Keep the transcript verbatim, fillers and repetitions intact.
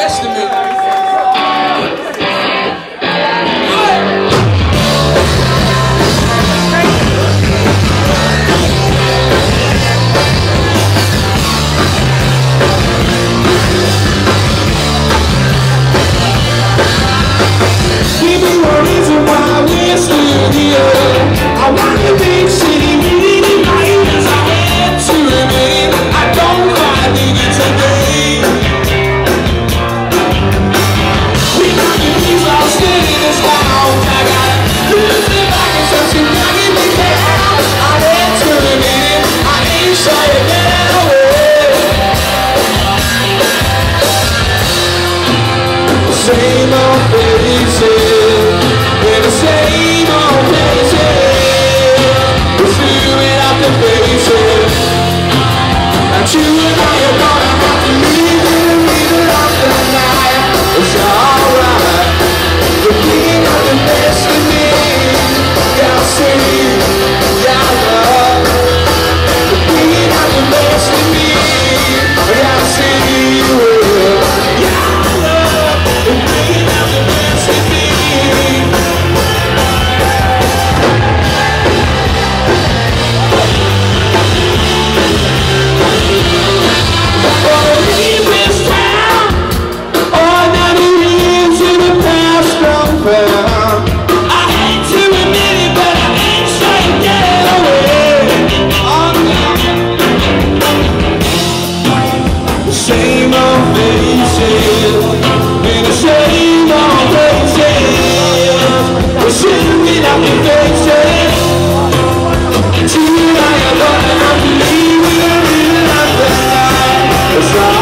best of me. Give me one reason why we're still here. I want the big city ringing in my ears. I had to remain. I don't quite need it today. We got the keys all steady this house. I gotta lose it back and touch it back in the house. I had to remain. I ain't shy to get away. Same old faces, we're the same old faces. We're fluid out the faces. And you and I are gonna have to leave in the middle of the night. It's alright, you're being on the best of me. Gotta see, gotta love. You're being on the best of me. Gotta see, gotta love. You're being on the best of me. Same old faces, we're the same old faces. We're shooting out the faces. And you and I are gonna have to leave in the middle of the night. It's